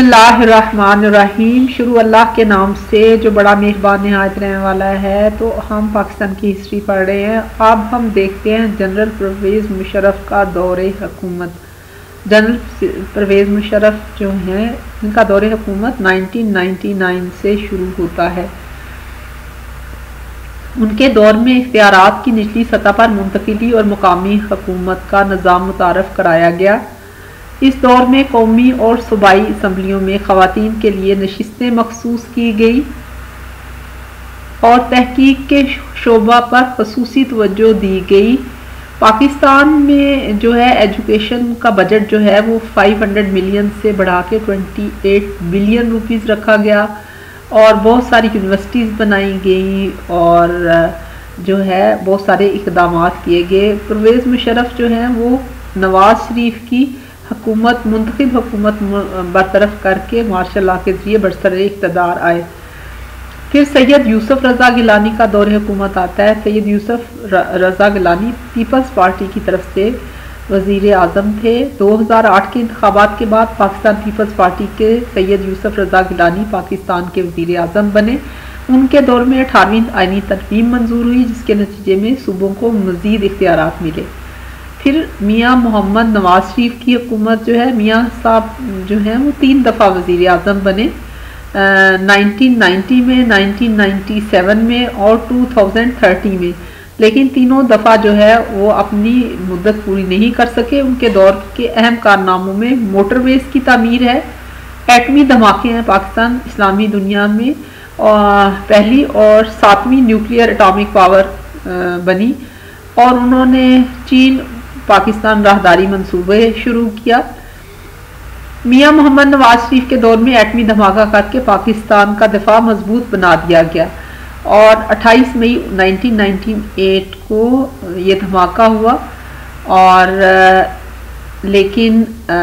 اللہ الرحمن الرحیم۔ شروع اللہ کے نام سے جو بڑا مہربان نہایت رحم والا ہے۔ تو ہم پاکستان کی ہسٹری پڑھ رہے ہیں۔ اب ہم دیکھتے ہیں جنرل پرویز مشرف کا دور حکومت۔ جنرل پرویز مشرف جو ہیں ان کا دور حکومت 1999 سے شروع ہوتا ہے۔ ان کے دور میں اختیارات کی نچلی سطح پر منتقلی اور مقامی حکومت کا نظام متعارف کرایا گیا۔ اس دور میں قومی اور صوبائی اسمبلیوں میں خواتین کے لیے نشستیں مخصوص کی گئی اور تحقیق کے شعبہ پر خصوصی توجہ دی گئی۔ پاکستان میں جو ہے ایجوکیشن کا بجٹ جو ہے وہ 500 ملین سے بڑھا کے 28 بلین روپیز رکھا گیا اور بہت ساری یونیورسٹیز بنائی گئیں اور جو ہے بہت سارے اقدامات کیے گئے۔ پرویز مشرف جو ہیں وہ نواز شریف کی حکومت منتخب حکومت برطرف کر کے مارشل لاء کے ذریعے برسر اقتدار آئے۔ پھر سید یوسف رضا گیلانی کا دور حکومت آتا ہے۔ سید یوسف رضا گیلانی پیپلز پارٹی کی طرف سے وزیر اعظم تھے۔ 2008 کے انتخابات کے بعد پاکستان پیپلز پارٹی کے سید یوسف رضا گیلانی پاکستان کے وزیر اعظم بنے۔ ان کے دور میں 18ویں آئینی ترمیم منظور ہوئی جس کے نتیجے میں صوبوں کو مزید اختیارات ملے۔ پھر میاں محمد نواز شریف کی حکومت جو ہے، میاں صاحب جو ہیں وہ 3 دفعہ وزیر اعظم بنے، 1990 میں، 1997 میں اور 2030 میں، لیکن تینوں دفعہ جو ہے وہ اپنی مدت پوری نہیں کر سکے۔ ان کے دور کے اہم کارناموں میں موٹر ویز کی تعمیر ہے، ایٹمی دھماکے ہیں پاکستان اسلامی دنیا میں، پہلی اور 7ویں نیوکلیئر اٹامک پاور بنی، اور انہوں نے چین پاکستان راہداری منصوبے شروع کیا۔ میاں محمد نواز شریف کے دور میں ایٹمی دھماکہ کر کے پاکستان کا دفاع مضبوط بنا دیا گیا اور 28 مئی 1998 کو یہ دھماکہ ہوا اور لیکن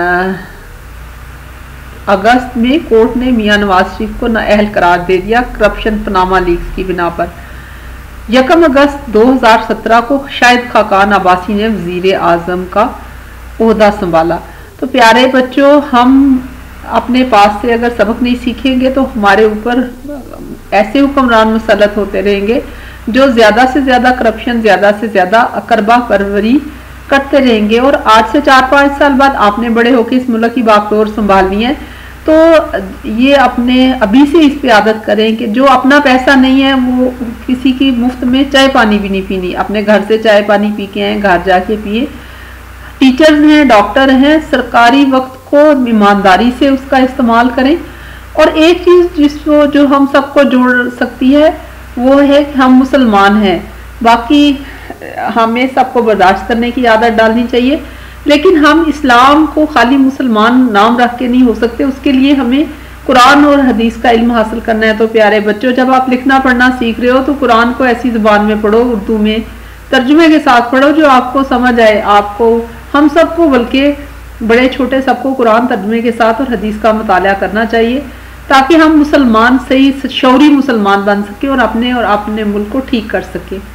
اگست میں کورٹ نے میاں نواز شریف کو نااہل قرار دے دیا کرپشن پاناما لیکس کی بنا پر۔ 1 اگست 2017 کو شاہد خاقان عباسی نے وزیر اعظم کا عہدہ سنبھالا۔ تو پیارے بچوں، ہم اپنے پاس سے اگر سبق نہیں سیکھیں گے تو ہمارے اوپر ایسے حکمران مسلط ہوتے رہیں گے جو زیادہ سے زیادہ کرپشن، زیادہ سے زیادہ اقربا پروری کرتے رہیں گے، اور آج سے 4-5 سال بعد آپ نے بڑے ہو کے اس ملک کی باغڈور سنبھالنی ہے۔ تو یہ اپنے ابھی سے اس پہ عادت کریں کہ جو اپنا پیسہ نہیں ہے وہ کسی کی مفت میں چائے پانی بھی نہیں پینی، اپنے گھر سے چائے پانی پی کے آئیں، گھر جا کے پیئے۔ ٹیچرز ہیں، ڈاکٹر ہیں، سرکاری وقت کو ایمانداری سے اس کا استعمال کریں۔ اور ایک چیز جو ہم سب کو جوڑ سکتی ہے وہ ہے کہ ہم مسلمان ہیں، باقی ہمیں سب کو برداشت کرنے کی عادت ڈالنی چاہیے، لیکن ہم اسلام کو خالی مسلمان نام رکھ کے نہیں ہو سکتے، اس کے لیے ہمیں قرآن اور حدیث کا علم حاصل کرنا ہے۔ تو پیارے بچوں، جب آپ لکھنا پڑھنا سیکھ رہے ہو تو قرآن کو ایسی زبان میں پڑھو، اردو میں ترجمے کے ساتھ پڑھو جو آپ کو سمجھ آئے، آپ کو، ہم سب کو، بلکہ بڑے چھوٹے سب کو قرآن ترجمے کے ساتھ اور حدیث کا مطالعہ کرنا چاہیے تاکہ ہم مسلمان صحیح شعوری مسلمان بن سکیں اور اپنے ملک کو ٹھیک کر سکیں۔